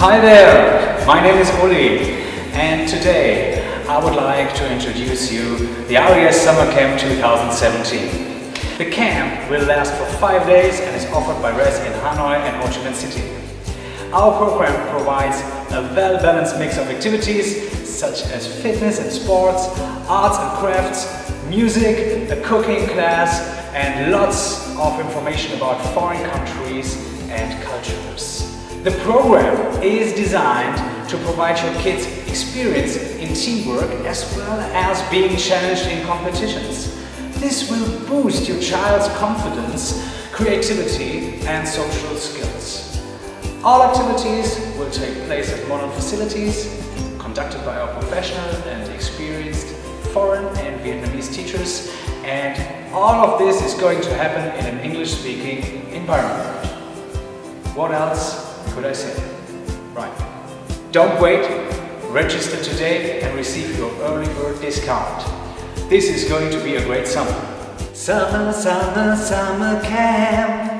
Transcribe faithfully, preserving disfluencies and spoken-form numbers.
Hi there, my name is Uli, and today I would like to introduce you the R E S Summer Camp two thousand seventeen. The camp will last for five days and is offered by R E S in Hanoi and Ho Chi Minh City. Our program provides a well-balanced mix of activities such as fitness and sports, arts and crafts, music, a cooking class, and lots of information about foreign countries and cultures. The program is designed to provide your kids experience in teamwork as well as being challenged in competitions. This will boost your child's confidence, creativity and social skills. All activities will take place at modern facilities, conducted by our professional and experienced foreign and Vietnamese teachers, and all of this is going to happen in an English-speaking environment. What else could I say? Right. Don't wait, register today and receive your early bird discount. This is going to be a great summer. Summer, summer, summer camp.